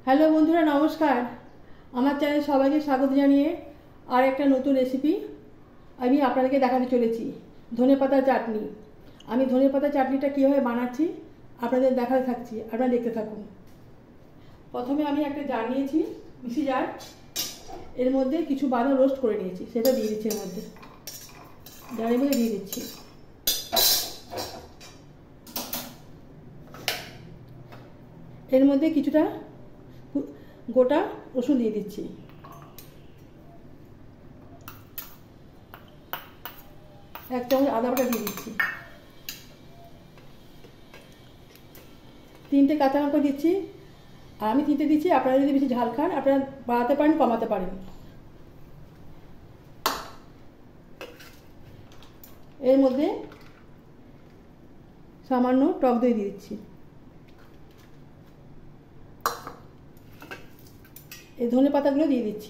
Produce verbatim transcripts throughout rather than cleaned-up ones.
Hello বন্ধুরা, নমস্কার। আমার চ্যানেলে সবাইকে স্বাগত জানিয়ে আর একটা নতুন রেসিপি আমি আপনাদেরকে দেখাতে চলেছি, ধনেপাতা চাটনি। আমি ধনেপাতা চাটনিটা কীভাবে বানাচ্ছি আপনাদের দেখাতে থাকছি, আপনারা দেখতে থাকুন। প্রথমে আমি একটা জার নিয়েছি, মিক্সি জার। এর মধ্যে কিছু বাদাম রোস্ট করে নিয়েছি, সেটা দিয়ে দিচ্ছি এর মধ্যে, জারের মধ্যে দিয়ে দিচ্ছি। এর মধ্যে কিছুটা গোটা রসুন দিয়ে দিচ্ছি। এক চামচ আদা বাটা দিয়ে দিচ্ছি। তিনটে কাঁচা লঙ্কা দিচ্ছি, আর আমি তিনটে দিচ্ছি। আপনারা যদি বেশি ঝাল খান আপনারা বাড়াতে পারেন, কমাতে পারেন। এর মধ্যে সামান্য টক দই দিয়ে দিচ্ছি। এই ধনে পাতাগুলো দিয়ে দিচ্ছি।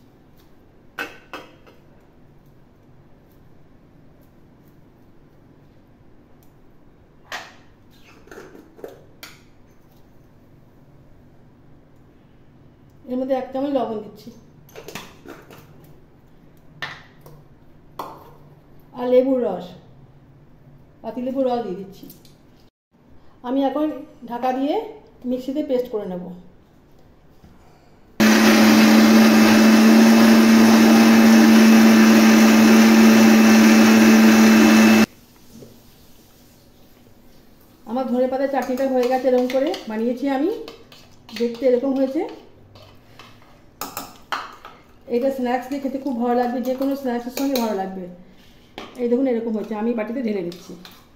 এর মধ্যে এক চামচ লবণ দিচ্ছি, আর লেবুর রস, পাতিলেবুর রস দিয়ে দিচ্ছি। আমি এখন ঢাকা দিয়ে মিক্সিতে পেস্ট করে নেব। আমার ধনেপাতা চাটনিটা হয়ে গেছে, এরকম করে বানিয়েছি আমি, দেখতে এরকম হয়েছে। এটা স্ন্যাক্স দিয়ে খেতে খুব ভালো লাগবে, যে কোনো স্ন্যাক্সের সঙ্গে ভালো লাগবে। এই দেখুন এরকম হয়েছে, আমি বাটিতে ঢেলে দিচ্ছি।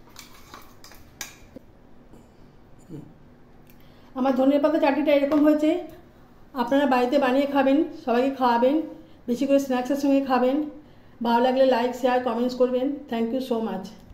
আমার ধনেপাতা চাটনিটা এরকম হয়েছে। আপনারা বাড়িতে বানিয়ে খাবেন, সবাইকে খাওয়াবেন, বেশি করে স্ন্যাক্সের সঙ্গে খাবেন। ভালো লাগলে লাইক, শেয়ার, কমেন্টস করবেন। Thank you so much.